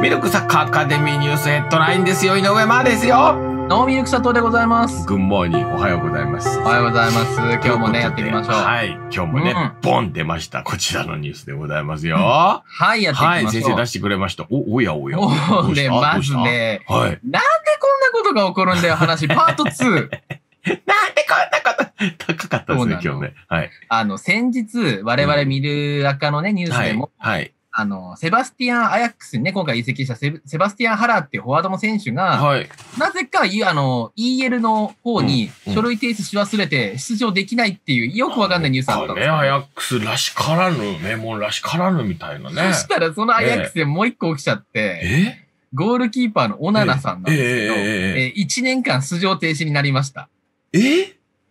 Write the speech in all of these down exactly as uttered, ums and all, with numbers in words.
ミルクサッカーアカデミーニュースヘッドラインですよ。井上真ですよ。 ノーミルク佐藤でございます。 グッモーニング、おはようございます。 おはようございます。今日もね、やっていきましょう。 はい。今日もね、うん、ボン出ました。こちらのニュースでございますよ。うん、 はい、やっていきましょう。はい、 先生出してくれました。お、おやおや。 おで、まずね、はい、なんでこんなことが起こるんだよ、話、パートツー。なんでこんなこと高かったですね、今日ね。はい。 あの、先日、我々見る赤のね、ニュースでも、 はい。はいあの、セバスティアン・アヤックスにね、今回移籍したセセバスティアン・ハラーっていうフォワードの選手が、はい、なぜか、あの、イーエル の方に書類提出し忘れて出場できないっていう、よくわかんないニュースあったんですよ。 ね、アヤックスらしからぬ、名門らしからぬみたいなね。 そしたら、そのアヤックスでもう一個起きちゃって、えゴールキーパーのオナナさんなんですけど、えいちねんかん出場停止になりました。 え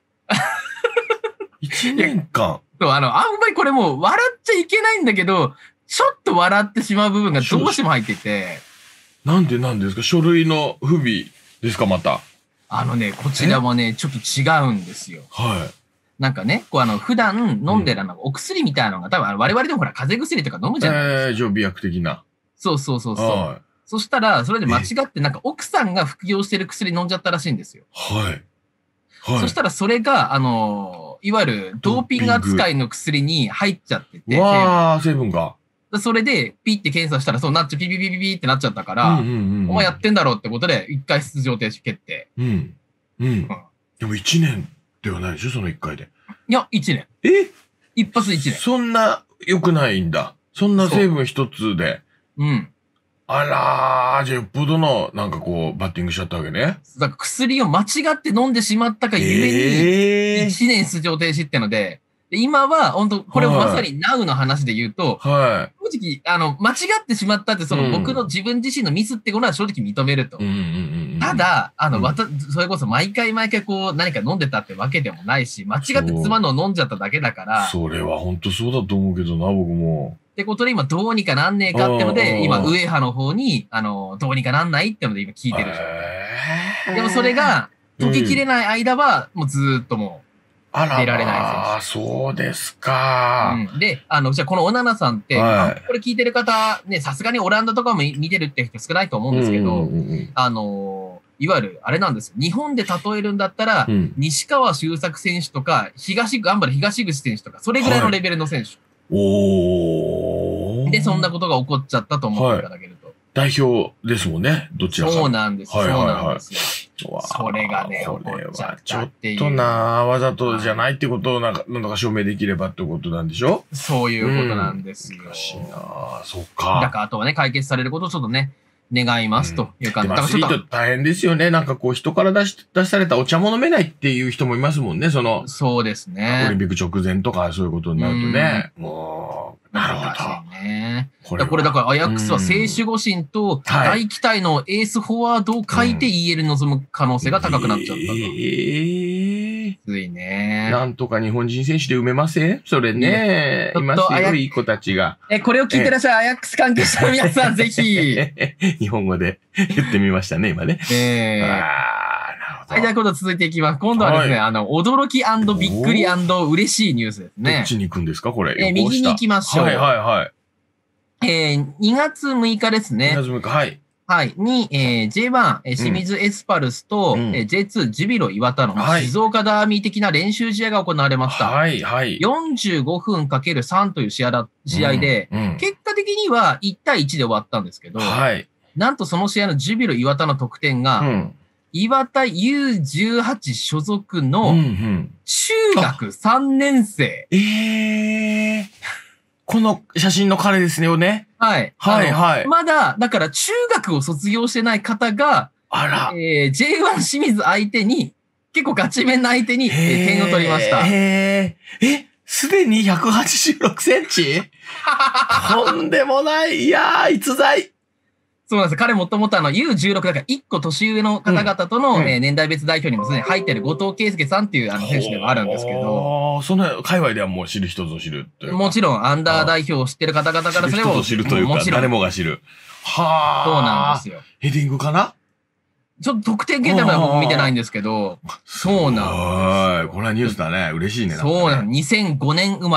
いちねんかんそう、あの、あんまりこれもう笑っちゃいけないんだけど、ちょっと笑ってしまう部分がどうしても入ってて。 なんでなんですか？書類の不備ですかまた。 あのね、こちらもね、ちょっと違うんですよ。 はい。 なんかね、こうあの、普段飲んでるあの、お薬みたいなのが、多分あの我々でもほら、風邪薬とか飲むじゃないですか。 えー、常備薬的な。 そうそうそうそう。はい、そしたら、それで間違ってなんか奥さんが服用してる薬飲んじゃったらしいんですよ。 はい。はい。 そしたらそれが、あのー、いわゆるドーピング扱いの薬に入っちゃってて。 わー、成分が。 それで、ピッて検査したら、そうなっちゃう、ピピピピピってなっちゃったから、お前やってんだろうってことで、一回出場停止決定。 うん。うん。でも一年ではないでしょその一回で。 いや、一年。 え一発一年。 そんな良くないんだ。そんな成分一つで。 うん。 あらー、じゃあよっぽどの、なんかこう、バッティングしちゃったわけね。 だから薬を間違って飲んでしまったがゆえに、一年出場停止ってので、で今は、本当これまさに Now の話で言うと、はい、正直、あの、間違ってしまったって、その、僕の自分自身のミスってことは正直認めると。ただ、あの、わた、それこそ毎回毎回こう、何か飲んでたってわけでもないし、間違って妻のを飲んじゃっただけだから。 それは本当そうだと思うけどな、僕も。 ってことで今どうにかなんねえかってので、今、ウエハの方に、あの、どうにかなんないってので今聞いてる状態。でもそれが、解ききれない間は、もうずーっともう、 あら、出られない選手。ああ、そうですか、 うん。で、あの、じゃあこのオナナさんって、はい、これ聞いてる方、ね、さすがにオランダとかも見てるって人少ないと思うんですけど、あの、いわゆる、あれなんですよ。日本で例えるんだったら、うん、西川周作選手とか、東、頑張る東口選手とか、それぐらいのレベルの選手。はい、おー。で、そんなことが起こっちゃったと思っていただけると。はい、 代表ですもんね、どちらか。 そうなんです。そうなんですよ。それがね、 これはちょっとな、わざとじゃないってことをなんか、なんとか証明できればってことなんでしょ？ そういうことなんですよ。 難しいな、そっか。 だからあとはね、解決されることをちょっとね、願いますという感じ。 でもアスリート大変ですよね。なんかこう人から出し、出されたお茶も飲めないっていう人もいますもんね、その。 そうですね。 オリンピック直前とかそういうことになるとね。もう、なるほど。 ね、これこれだからアヤックスは聖守護神と大期待のエースフォワードを書いて イーエル に臨む可能性が高くなっちゃったと。えー、ついね。 なんとか日本人選手で埋めません？それね。いますよ、いい子たちが。 え、これを聞いてらっしゃるアヤックス関係者の皆さん、ぜひ。 日本語で言ってみましたね、今ね。ええー。 はい、じゃあ今度続いていきます。今度はですね、はい、あの、驚き&びっくり&嬉しいニュースですね。 どっちに行くんですかこれ。 えー、右に行きましょう。 はいはいはい。 えー、にがつむいかですね。 にがつむいか、はい。 はい。に、えー、ジェイワン、えー、清水エスパルスと、うん、えー、ジェイツー、ジュビロ岩田の、はい、静岡ダービー的な練習試合が行われました。 はいはい。 よんじゅうごふんかけるさんという試合だ試合で、うんうん、結果的にはいちたいいちで終わったんですけど、はい。なんとその試合のジュビロ岩田の得点が、うん、岩田 ユーじゅうはち 所属の中学さんねんせい。 うんうん、ええー。この写真の彼ですよね。 はい。 はいはい。 まだ、だから中学を卒業してない方が、 あら。 えー、ジェイワン 清水相手に、結構ガチめな相手に、えー、点を取りました。 へー。え、すでにひゃくはちじゅうろくセンチとんでもない。いやー、逸材。 そうなんです。彼もともとあの ユーじゅうろく だからいっこ年上の方々との、うんえー、年代別代表にもすでに入っている後藤圭介さんっていうあの選手ではあるんですけど。 その界隈ではもう知る人ぞ知るというか。 もちろんアンダー代表を知ってる方々からすれば。 知る人ぞ知るというか、誰もが知る。はあ。 そうなんですよ。 ヘディングかな？ ちょっと得点圏では僕見てないんですけど、そうなんです。 はい。これはニュースだね。嬉しいね。 そうなんです。にせんごねん生まれの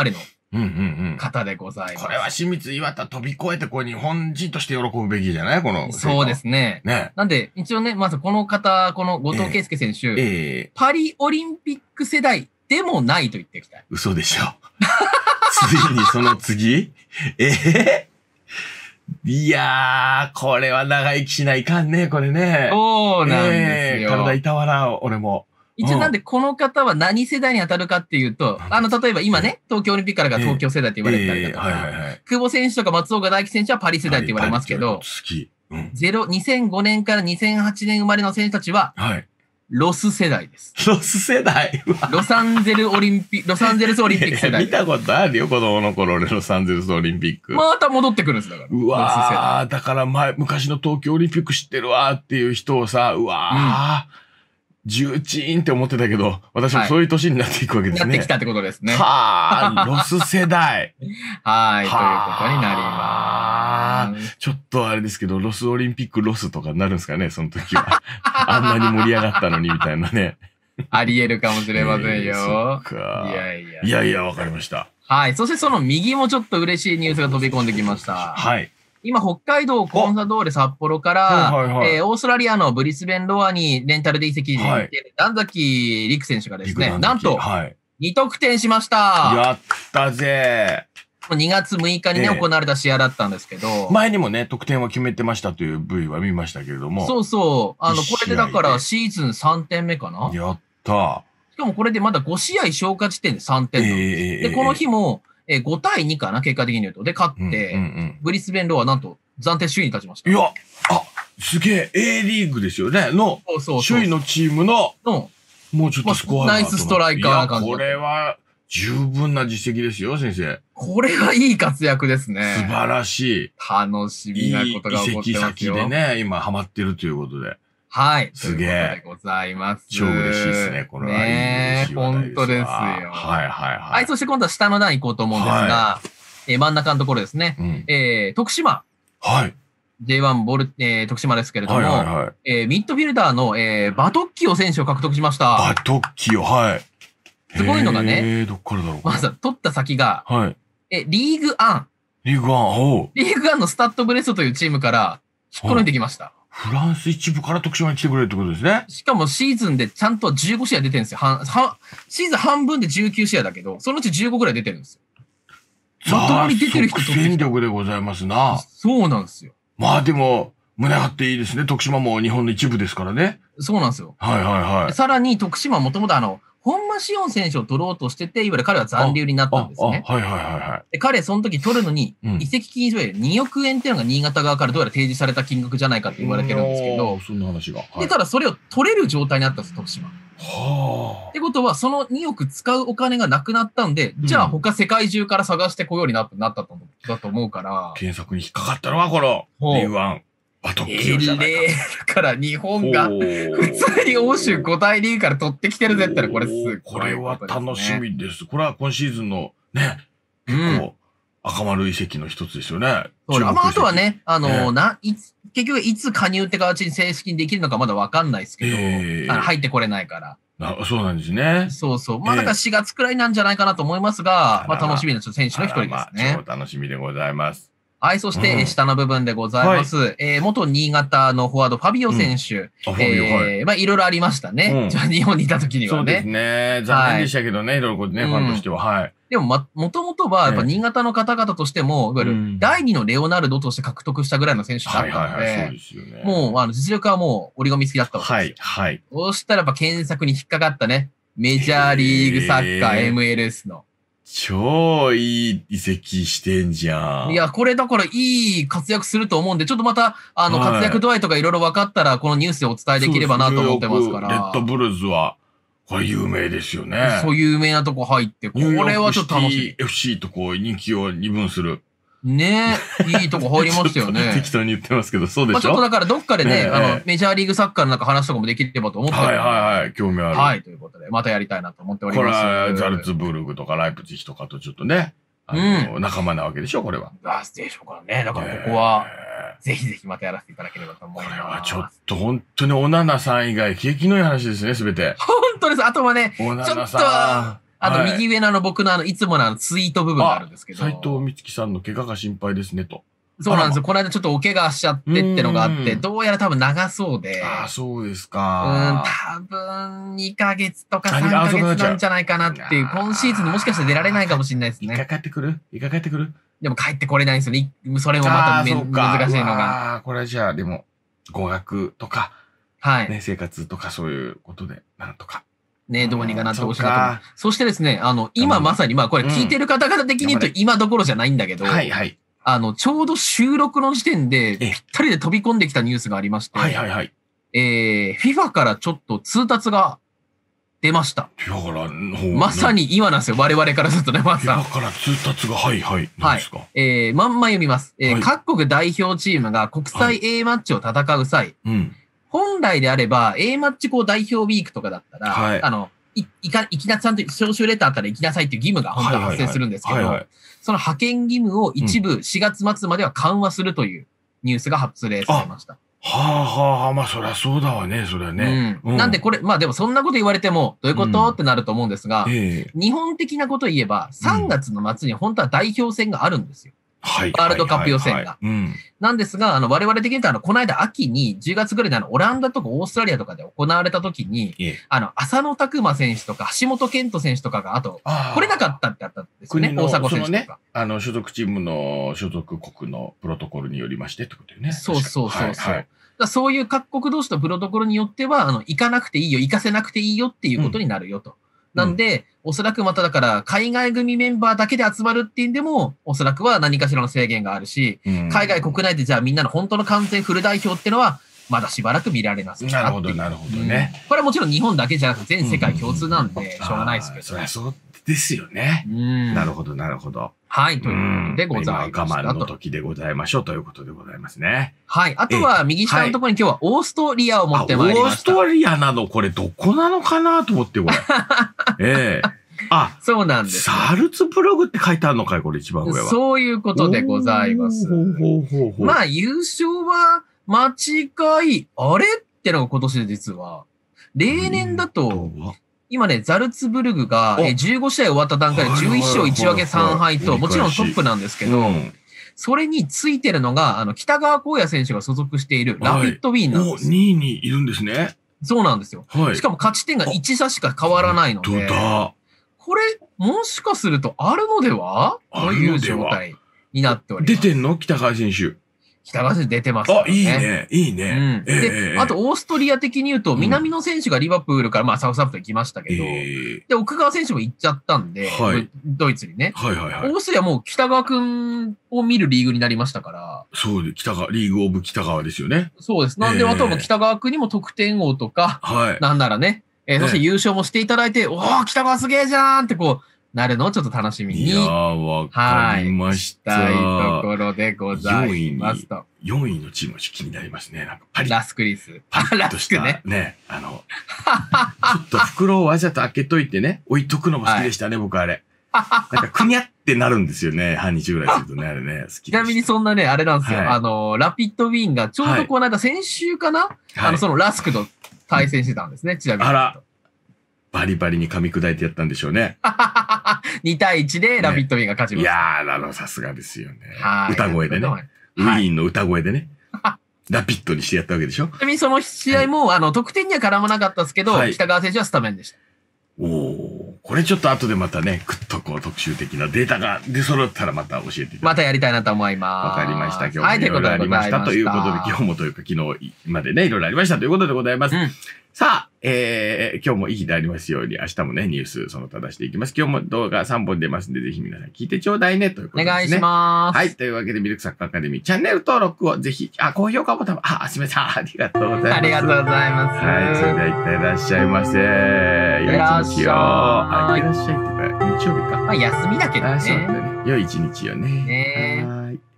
方でございます。 これは清水岩田飛び越えて、こう、日本人として喜ぶべきじゃないこの。 そうですね。ね。なんで、一応ね、まずこの方、この後藤圭介選手、えーえー、パリオリンピック世代でもないと言っていきたい。 嘘でしょ。ついにその次ええー、いやー、これは長生きしないかんね、これね。 そうなんですよ。 えー、体いたわら、俺も。 一応なんでこの方は何世代に当たるかっていうと、あの、例えば今ね、東京オリンピックからが東京世代って言われてたりだとか、久保選手とか松岡大輝選手はパリ世代って言われますけど、ゼロ、にせんごねんからにせんはちねん生まれの選手たちは、ロス世代です。 ロス世代ロサンゼルオリンピック、ロサンゼルスオリンピック世代。 見たことあるよ、子供の頃、俺、ロサンゼルスオリンピック。 また戻ってくるんです、だから。 うわー、だから前、昔の東京オリンピック知ってるわーっていう人をさ、うわー、うん重鎮って思ってたけど、私もそういう年になっていくわけですね。 なってきたってことですね。 はあ、ロス世代。 はい、ということになります。 ちょっとあれですけど、ロスオリンピックロスとかになるんですかね、その時は。あんなに盛り上がったのにみたいなね。 あり得るかもしれませんよ。えー、 そっか。 いやいや。 いやいや、わかりました。 はい。そしてその右もちょっと嬉しいニュースが飛び込んできました。 はい。 今、北海道コンサドーレ札幌から、はいはいはいえー、オーストラリアのブリスベンロアにレンタルで移籍している段崎陸選手がですね、なんと、に得点しました。 やったぜにがつむいかにね、えー、行われた試合だったんですけど。 前にもね、得点は決めてましたという ブイ は見ましたけれども。 そうそう。あの、これでだからシーズンさんてんめかなやったしかもこれでまだごしあい消化時点でさんてんなんです。えー、で、この日も、えー、ごたいにかな、結果的に言うと。で、勝って、うんうんうん、ブリスベンロアなんと、暫定首位に立ちました。 いや、あ、すげえ、A リーグですよね。の、そうそうそう首位のチームの、のもうちょっとスコアが、 ナイスストライカーな感じ。 これは、十分な実績ですよ、先生。 これはいい活躍ですね。 素晴らしい。 楽しみなことが起こってますよ。いい移籍先でね、今ハマってるということで。 はい。 すげえ。 ということでございます。 超嬉しいですね、これは。 ねえ、本当ですよ。 はいはいはい。 はい、そして今度は下の段行こうと思うんですが、はい、えー、真ん中のところですね。うん、えー、徳島。 はい。 ジェイワン ボル、えー、徳島ですけれども、はいはいはい、えー、ミッドフィルダーの、えー、バトッキオ選手を獲得しました。 バトッキオ、はい。 すごいのがね、 えー、どっからだろう。 まず、取った先が、 はい。 え、リーグアン。 リーグアン、おう。 リーグアンのスタッドブレストというチームから引っこ抜いてきました。 フランス一部から徳島に来てくれるってことですね。 しかもシーズンでちゃんとじゅうごしあい出てるんですよ。は、は、シーズン半分でじゅうきゅうしあいだけど、そのうちじゅうごぐらい出てるんですよ。まともに出てる人と戦力でございますな。 そうなんですよ。 まあでも、胸張っていいですね。徳島も日本の一部ですからね。 そうなんですよ。 はいはいはい。 さらに徳島はもともとあの、本間紫音選手を取ろうとしてて、いわゆる彼は残留になったんですね。 はいはいはいはい。 で、彼その時取るのに、移籍金いわゆるにおくえんっていうのが新潟側からどうやら提示された金額じゃないかって言われてるんですけど。 そんな話が。はい、 で、ただそれを取れる状態になったんです、徳島。 はあ。 ってことは、そのにおく使うお金がなくなったんで、じゃあ他世界中から探してこようになったとだと思うから。 検索に引っかかったのはこの、リーグワン。バトッキオじゃないか。 エレールから日本が普通に欧州ご大リーグから取ってきてるぜってらこれすごい、ね。 これは楽しみです。これは今シーズンのね、結構赤丸遺跡の一つですよね。 そうまあ、あとはね、あの、ね、な、いつ、結局いつ加入って形に正式にできるのかまだわかんないですけど、えー、あの入ってこれないから。 あそうなんですね。 そうそう。まあ、だからしがつくらいなんじゃないかなと思いますが、えー、まあ楽しみな選手の一人ですね。まあ、 超楽しみでございます。 はい、そして、下の部分でございます。うんはい、えー、元新潟のフォワード、ファビオ選手。うん、えー、まあ、いろいろありましたね。うん、日本にいた時にはね。 そうですね。残念でしたけどね、はい、いろいろね、ファンとしては。はい。 でも、ま、もともとは、やっぱ新潟の方々としても、いわゆる、第二のレオナルドとして獲得したぐらいの選手だったので、はいはいはい、そうですよね。もう、あの、実力はもう、折り込み好きだったわけです。はい、はい。そうしたら、やっぱ検索に引っかかったね。メジャーリーグサッカー エムエルエス の。 超いい移籍してんじゃん。 いや、これだからいい活躍すると思うんで、ちょっとまた、あの、活躍度合いとかいろいろ分かったら、このニュースでお伝えできればなと思ってますから。 レッドブルーズは、これ有名ですよね。 そう有名なとこ入って、これはちょっと楽しみ。 エフシー とこう人気を二分する。 ねえ、いいとこ入りましたよね。 適当に言ってますけど、そうでしょ。まあちょっとだからどっかでね、ねあの、メジャーリーグサッカーのなんか話とかもできればと思ってはいはいはい、興味ある。 はい、ということで、またやりたいなと思っております。 これは、ザルツブルグとかライプツィヒとかとちょっとね、あの、うん、仲間なわけでしょ、これは。 あ、でしょうからね。だからここは、ぜひぜひまたやらせていただければと思います。これはちょっと本当におななさん以外、景気のいい話ですね、すべて。 本当です。あとはね、 おななさん。 ああと右上のあの僕のあの、いつものあのツイート部分があるんですけど。 斉藤美月さんの怪我が心配ですねと。 そうなんですよ。この間ちょっとお怪我しちゃってってのがあって、どうやら多分長そうで。 ああ、そうですか。 うん、多分にかげつとかさんかげつなんじゃないかなっていう、今シーズンもしかしたら出られないかもしれないですね。 一回帰ってくる一回帰ってくるでも帰ってこれないんですよね。それもまた難しいのが。 ああ、これはじゃあ、でも、語学とか、 はい。 ね、生活とかそういうことで、なんとか。 ね、どうにかなってほしいなと思う。そしてですね、あの、今まさに、まあこれ聞いてる方々的に言うと今どころじゃないんだけど、 はいはい。 あの、ちょうど収録の時点で、ぴったりで飛び込んできたニュースがありまして、 はいはいはい。 えー、FIFA からちょっと通達が出ました。 FIFA から、 まさに今なんですよ、我々からするとね、まさに。 FIFA から通達が、はいはい。 はい。えー、まんま読みます。えー、各国代表チームが国際 A マッチを戦う際、うん、本来であれば A マッチこう代表ウィークとかだったら、はい、あの、い、いか、行きなさんと招集レターあったら行きなさいっていう義務が本当は発生するんですけど、その派遣義務を一部しがつ末までは緩和するというニュースが発令されました。はあはあ、まあそりゃそうだわね、そりゃね。 うん。なんでこれ、まあでもそんなこと言われても、どういうこと、うん、ってなると思うんですが、えー、日本的なことを言えば、さんがつの末に本当は代表戦があるんですよ。はい。ワールドカップ予選が。なんですが、あの、我々的に言うと、あの、この間秋にじゅうがつぐらいであの、オランダとかオーストラリアとかで行われた時に、あの、浅野拓磨選手とか橋本健人選手とかが、あと、来れなかったってあったんですよね。大迫選手とか。ね、 あの、所属チームの所属国のプロトコルによりましてってことよね。 そうそうそうそう。はいはい、だそういう各国同士のプロトコルによっては、あの、行かなくていいよ、行かせなくていいよっていうことになるよと。うんなんで、うん、おそらくまただから、海外組メンバーだけで集まるっていうんでも、おそらくは何かしらの制限があるし、うん、海外国内でじゃあみんなの本当の完全フル代表っていうのは、まだしばらく見られますなるほど、なるほどね、 うん。これはもちろん日本だけじゃなくて全世界共通なんで、しょうがないですけど。 そりゃそうですよね。うん、なるほど、なるほど。 はい、ということでございました。我慢の時でございましょうということでございますね。 はい。あとは、右下のところに今日はオーストリアを持ってまいりました。 オーストリアなのこれどこなのかなと思って、これ。ええあ、 そうなんです、 ね。サルツブルグって書いてあるのかいこれ一番上は。 そういうことでございます。まあ、優勝は間違い、あれってのが今年で実は。例年だと、今ね、ザルツブルグがじゅうごしあい終わった段階でじゅういっしょういちわけさんはいと、もちろんトップなんですけど、それについてるのが、あの、北川光也選手が所属しているラピッドウィーンなんです。 にいにいるんですね。 そうなんですよ。しかも勝ち点がいち差しか変わらないので。これ、もしかするとあるのではという状態になっております。 出てんの北川選手。 北川選手出てますからね。 あ、いいね。いいね。 うん、で、あと、オーストリア的に言うと、南野選手がリバプールから、まあ、サウスアップトン行きましたけど、で、奥川選手も行っちゃったんで、ドイツにね。はいはいはい。オーストリアもう北川くんを見るリーグになりましたから。 そうで、北川、リーグオブ北川ですよね。 そうです。なんで、あとは北川くんにも得点王とか、なんならね、えー、そして優勝もしていただいて、おー、北川すげえじゃーんってこう、なるのをちょっと楽しみに。 いやー、わかりました。 はい。したいところでございますと。 よんいのチーム気になりますね。なんかパリラスクリス。 パリッとしたね。ね。あの、ちょっと袋をわざと開けといてね、置いとくのも好きでしたね、はい、僕あれ。なんか、くにゃってなるんですよね。半日ぐらいするとね、あれね。好きちなみにそんなね、あれなんですよ。はい、あの、ラピッドウィーンがちょうどこの間、先週かな、はい、あの、そのラスクと対戦してたんですね、はい、ちなみに。 あら。バリバリに噛み砕いてやったんでしょうね。 にたいいちでラピッドウィーンが勝ちました。 ね、いやー、あの、さすがですよね。歌声でね。はい、ウィーンの歌声でね。ラピッドにしてやったわけでしょ。 ちなみにその試合も、はい、あの、得点には絡まなかったですけど、はい、北川選手はスタメンでした。 おお、これちょっと後でまたね、ぐっとこう特集的なデータが出揃ったらまた教えていただきます。 またやりたいなと思います。 わかりました。今日もいろいろありましたということで、今日もというか昨日までね、いろいろありましたということでございます。うん、さあ、えー、今日もいい日でありますように、明日もね、ニュースその他出していきます。今日も動画さんぼん出ますんで、ぜひ皆さん聞いてちょうだいね、ということですね。 お願いします。 はい。というわけで、ミルクサックアカデミーチャンネル登録をぜひ、あ、高評価ボタン、あ、すみません。ありがとうございます。 ありがとうございます。 はい。それでは、いってらっしゃいませ。良い一日を。あ、いってらっしゃいってか、日曜日か。 まあ、休みだけどね。 あ、そうだね。良い一日よね。 ねはい。